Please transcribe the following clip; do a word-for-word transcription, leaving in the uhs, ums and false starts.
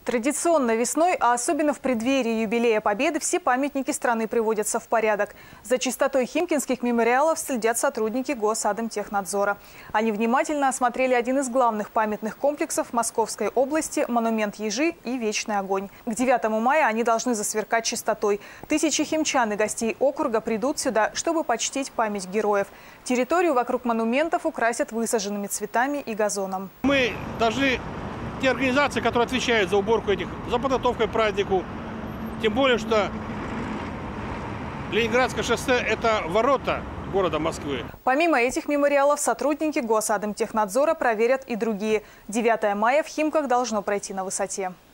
Традиционно весной, а особенно в преддверии юбилея Победы, все памятники страны приводятся в порядок. За чистотой химкинских мемориалов следят сотрудники Госадмтехнадзора. Они внимательно осмотрели один из главных памятных комплексов Московской области – монумент Ежи и Вечный огонь. К девятому мая они должны засверкать чистотой. Тысячи химчан и гостей округа придут сюда, чтобы почтить память героев. Территорию вокруг монументов украсят высаженными цветами и газоном. Мы должны... Те организации, которые отвечают за уборку этих, за подготовку к празднику, тем более, что Ленинградское шоссе – это ворота города Москвы. Помимо этих мемориалов, сотрудники Госадмтехнадзора проверят и другие. девятое мая в Химках должно пройти на высоте.